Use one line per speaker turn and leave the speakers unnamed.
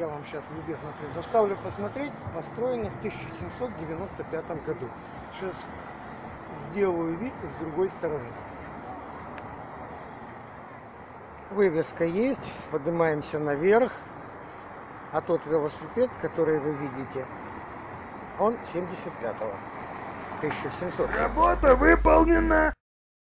я вам сейчас любезно предоставлю посмотреть, построены в 1795 году. Сейчас сделаю вид с другой стороны. Вывеска есть, поднимаемся наверх, а тот велосипед, который вы видите, он 75-го, 1775.
Работа выполнена!